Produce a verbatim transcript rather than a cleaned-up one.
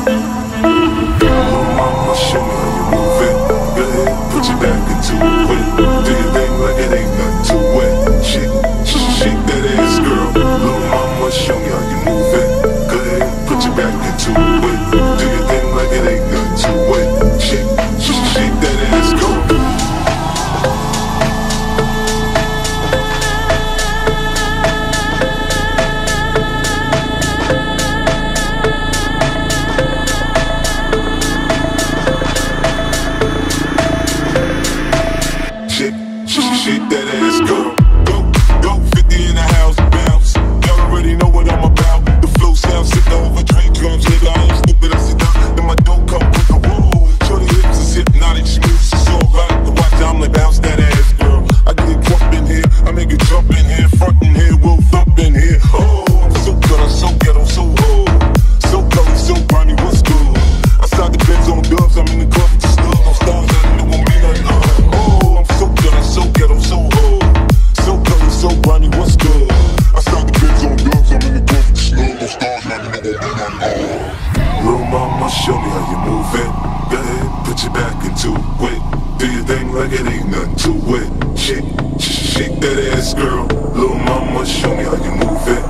Little mama, show me how you move it. Go ahead, put your back into it. Do your thing like it ain't nothing to it. Shake, shake that ass, girl. Little mama, show me how you move it. Go ahead, put your back into it. Do your thing like it ain't nothing to it. Shake, shake that ass, girl. Shake that ass, go, go, go, fifty in the house, bounce. Y'all already know what I'm about. The flow sounds sick over train drums, nigga. I ain't stupid, I sit down, then my dough come with the roll. Shorty hips is hypnotic, she moves, she's so erotic to watch. I'm like, bounce that ass, girl. I get it drunk in here, I make it jump in here, front in here, we'll thump in here. Oh, I'm so good, I'm so ghetto, so old, so gully, so grimy, what's good? Outside the Benz on dubs, I'm in the club with the snub. No stars, nothing, no one me, nothing. Oh, I'm so good, I'm so ghetto, so old, so gully, so grimy, what's good? Outside the Benz on dubs, I'm in the club with the snub. No stars, nothing, no one me, nothing. Little mama, show me how you move it. Go ahead, put your back into it. Do your thing like it ain't nothing to it. Shake, shake that ass, girl. Little mama, show me how you move it.